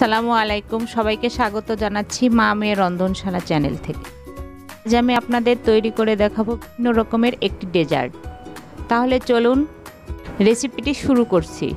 আসসালামু আলাইকুম, সবাইকে স্বাগত জানাচ্ছি মা-মেয়ে রন্ধনশালা চ্যানেল থেকে। আজ আমি আপনাদের তৈরি করে দেখাবো বিভিন্ন রকমের একটি ডেজার্ট। তাহলে চলুন রেসিপিটি শুরু করছি।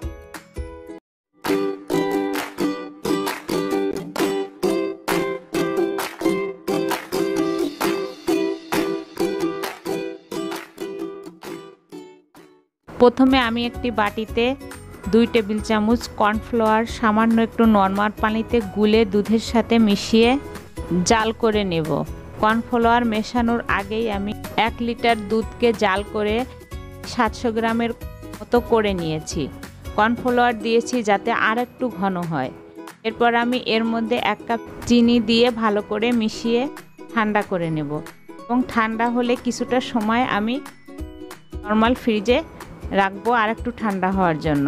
প্রথমে আমি একটি বাটিতে 2 টেবিল চামচ কর্নফ্লাওয়ার সামান্য একটু নরমাল পানিতে গুলে দুধের সাথে মিশিয়ে জাল করে নেব। কর্নফ্লাওয়ার মেশানোর আগেই আমি 1 লিটার দুধকে জাল করে 700 গ্রামের মতো করে নিয়েছি। কর্নফ্লাওয়ার দিয়েছি যাতে আর একটু ঘন হয়। এরপর আমি এর মধ্যে 1 কাপ চিনি দিয়ে ভালো করে মিশিয়ে ঠান্ডা করে নেব এবং ঠান্ডা হলে কিছুটা সময় আমি নরমাল ফ্রিজে রাখবো আর একটু ঠান্ডা হওয়ার জন্য।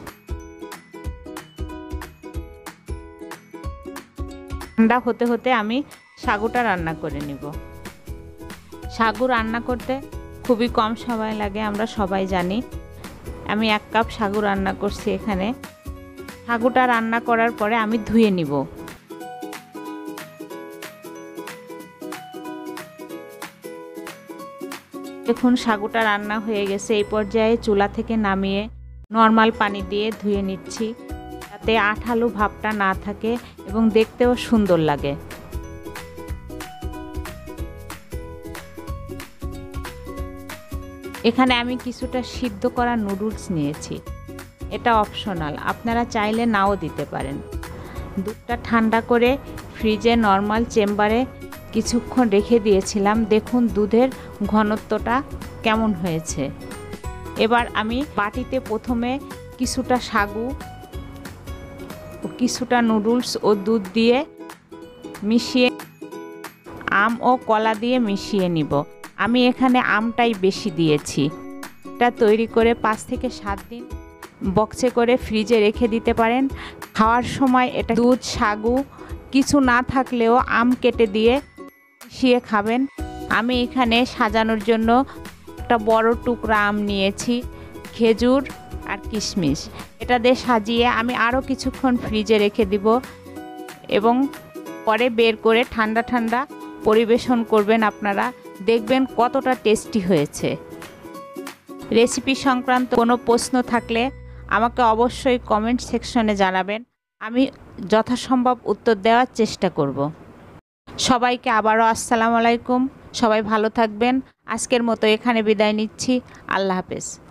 ঠান্ডা হতে হতে আমি সাগুটা রান্না করে নিব। সাগু রান্না করতে খুবই কম সময় লাগে, আমরা সবাই জানি। আমি 1 কাপ সাগু রান্না করছি এখানে। সাগুটা রান্না করার পরে আমি ধুয়ে নিব। দেখুন সাগুটা রান্না হয়ে গেছে। এই পর্যায়ে চুলা থেকে নামিয়ে নরমাল পানি দিয়ে ধুয়ে নিচ্ছি, যাতে আঠালো ভাবটা না থাকে এবং দেখতেও সুন্দর লাগে। এখানে আমি কিছুটা সিদ্ধ করা নুডলস নিয়েছি, এটা অপশনাল, আপনারা চাইলে নাও দিতে পারেন। দুধটা ঠান্ডা করে ফ্রিজে নরমাল চেম্বারে কিছুক্ষণ রেখে দিয়েছিলাম। দেখুন দুধের ঘনত্বটা কেমন হয়েছে। এবার আমি বাটিতে প্রথমে কিছুটা সাগু ও কিছুটা নুডলস ও দুধ দিয়ে মিশিয়ে আম ও কলা দিয়ে মিশিয়ে নিব। আমি এখানে আমটাই বেশি দিয়েছি। এটা তৈরি করে 5 থেকে 7 দিন বক্সে করে ফ্রিজে রেখে দিতে পারেন। খাওয়ার সময় এটা দুধ সাগু কিছু না থাকলেও আম কেটে দিয়ে মিশিয়ে খাবেন। আমি এখানে সাজানোর জন্য একটা বড় টুকরা আম নিয়েছি, খেজুর আর কিশমিশ। এটা দিয়ে সাজিয়ে আমি আরও কিছুক্ষণ ফ্রিজে রেখে দিব এবং পরে বের করে ঠান্ডা ঠান্ডা পরিবেশন করবেন। আপনারা দেখবেন কতটা টেস্টি হয়েছে। রেসিপি সংক্রান্ত কোনো প্রশ্ন থাকলে আমাকে অবশ্যই কমেন্ট সেকশনে জানাবেন, আমি যথাসম্ভব উত্তর দেওয়ার চেষ্টা করব। সবাইকে আবারও আসসালামু আলাইকুম, সবাই ভালো থাকবেন। আজকের মতো এখানে বিদায় নিচ্ছি। আল্লাহ হাফেজ।